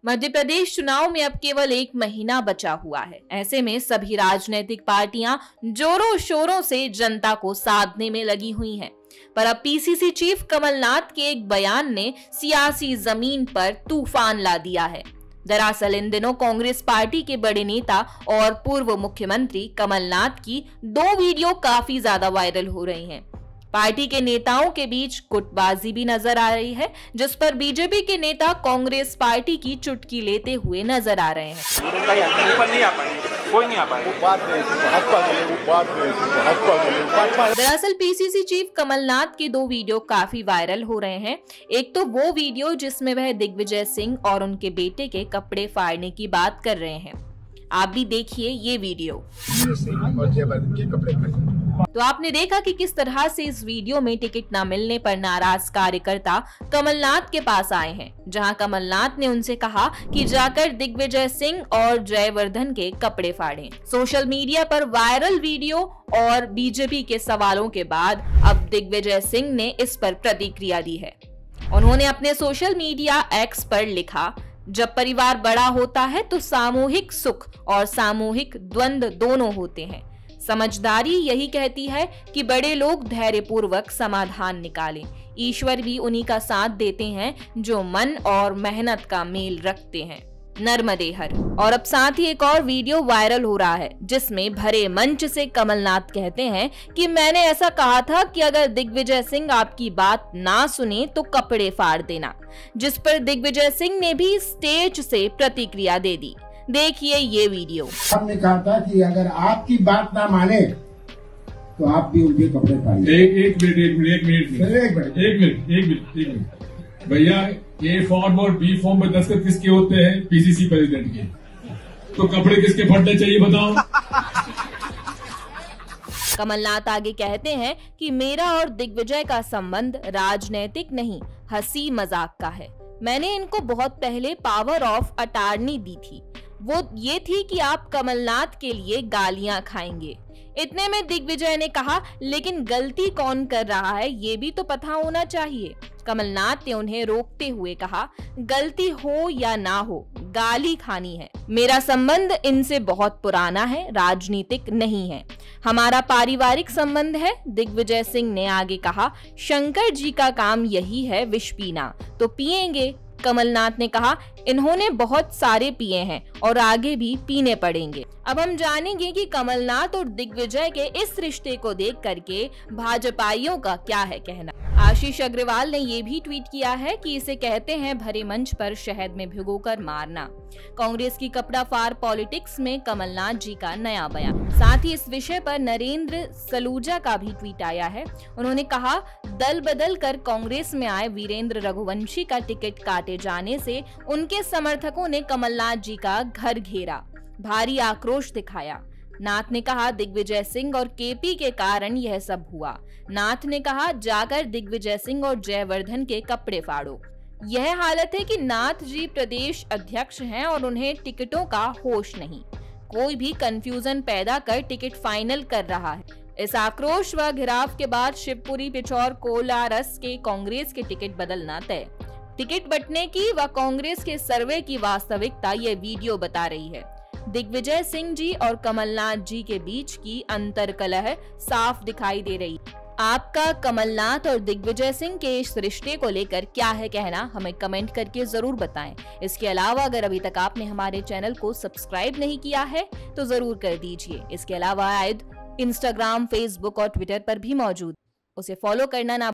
मध्य प्रदेश चुनाव में अब केवल 1 महीना बचा हुआ है। ऐसे में सभी राजनीतिक पार्टियां जोरों शोरों से जनता को साधने में लगी हुई हैं। पर अब पीसीसी चीफ कमलनाथ के एक बयान ने सियासी जमीन पर तूफान ला दिया है। दरअसल इन दिनों कांग्रेस पार्टी के बड़े नेता और पूर्व मुख्यमंत्री कमलनाथ की 2 वीडियो काफी ज्यादा वायरल हो रही हैं। पार्टी के नेताओं के बीच गुटबाजी भी नजर आ रही है, जिस पर बीजेपी के नेता कांग्रेस पार्टी की चुटकी लेते हुए नजर आ रहे हैं। दरअसल पीसीसी चीफ कमलनाथ के 2 वीडियो काफी वायरल हो रहे हैं। एक तो वो वीडियो जिसमें वह दिग्विजय सिंह और उनके बेटे के कपड़े फाड़ने की बात कर रहे हैं। आप भी देखिए ये वीडियो। तो आपने देखा कि किस तरह से इस वीडियो में टिकट न मिलने पर नाराज कार्यकर्ता कमलनाथ के पास आए हैं, जहां कमलनाथ ने उनसे कहा कि जाकर दिग्विजय सिंह और जयवर्धन के कपड़े फाड़ें। सोशल मीडिया पर वायरल वीडियो और बीजेपी के सवालों के बाद अब दिग्विजय सिंह ने इस पर प्रतिक्रिया दी है। उन्होंने अपने सोशल मीडिया एक्स पर लिखा, जब परिवार बड़ा होता है तो सामूहिक सुख और सामूहिक द्वंद्व दोनों होते हैं। समझदारी यही कहती है कि बड़े लोग धैर्यपूर्वक समाधान निकालें। ईश्वर भी उन्हीं का साथ देते हैं जो मन और मेहनत का मेल रखते हैं। नर्मदे हर। और अब साथ ही एक और वीडियो वायरल हो रहा है, जिसमें भरे मंच से कमलनाथ कहते हैं कि मैंने ऐसा कहा था कि अगर दिग्विजय सिंह आपकी बात ना सुने तो कपड़े फाड़ देना, जिस पर दिग्विजय सिंह ने भी स्टेज से प्रतिक्रिया दे दी। देखिए ये वीडियो। हमने कहा था कि अगर आपकी बात ना माने तो आप भी उनके कपड़े फाड़िए। एक मिनट भैया, ए फॉर्म और बी फॉर्म में दस्तखत किसके होते हैं? पीसीसी प्रेसिडेंट के। तो कपड़े किसके फटने चाहिए बताओ? कमलनाथ आगे कहते हैं कि मेरा और दिग्विजय का संबंध राजनीतिक नहीं, हंसी मजाक का है। मैंने इनको बहुत पहले पावर ऑफ अटॉर्नी दी थी, वो ये थी कि आप कमलनाथ के लिए गालियां खाएंगे। इतने में दिग्विजय ने कहा, लेकिन गलती कौन कर रहा है ये भी तो पता होना चाहिए। कमलनाथ ने उन्हें रोकते हुए कहा, गलती हो या ना हो, गाली खानी है। मेरा संबंध इनसे बहुत पुराना है, राजनीतिक नहीं है, हमारा पारिवारिक संबंध है। दिग्विजय सिंह ने आगे कहा, शंकर जी का काम यही है विष पीना, तो पिएंगे। कमलनाथ ने कहा, इन्होंने बहुत सारे पिए हैं और आगे भी पीने पड़ेंगे। अब हम जानेंगे कि कमलनाथ और दिग्विजय के इस रिश्ते को देख करके भाजपाइयों का क्या है कहना। आशीष अग्रवाल ने ये भी ट्वीट किया है कि इसे कहते हैं भरे मंच पर शहद में भिगोकर मारना। कांग्रेस की कपड़ा फाड़ पॉलिटिक्स में कमलनाथ जी का नया बयान। साथ ही इस विषय पर नरेंद्र सलूजा का भी ट्वीट आया है। उन्होंने कहा, दल बदल कर कांग्रेस में आए वीरेंद्र रघुवंशी का टिकट काटे जाने से उनके समर्थकों ने कमलनाथ जी का घर घेरा, भारी आक्रोश दिखाया। नाथ ने कहा, दिग्विजय सिंह और केपी के कारण यह सब हुआ। नाथ ने कहा, जाकर दिग्विजय सिंह और जयवर्धन के कपड़े फाड़ो। यह हालत है कि नाथ जी प्रदेश अध्यक्ष हैं और उन्हें टिकटों का होश नहीं। कोई भी कंफ्यूजन पैदा कर टिकट फाइनल कर रहा है। इस आक्रोश व घेराव के बाद शिवपुरी, पिछौर, कोलारस के कांग्रेस के टिकट बदलना तय। टिकट बंटने की व कांग्रेस के सर्वे की वास्तविकता ये वीडियो बता रही है। दिग्विजय सिंह जी और कमलनाथ जी के बीच की अंतर्कलह साफ दिखाई दे रही। आपका कमलनाथ और दिग्विजय सिंह के इस रिश्ते को लेकर क्या है कहना, हमें कमेंट करके जरूर बताएं। इसके अलावा अगर अभी तक आपने हमारे चैनल को सब्सक्राइब नहीं किया है तो जरूर कर दीजिए। इसके अलावा आयद इंस्टाग्राम, फेसबुक और ट्विटर पर भी मौजूद, उसे फॉलो करना ना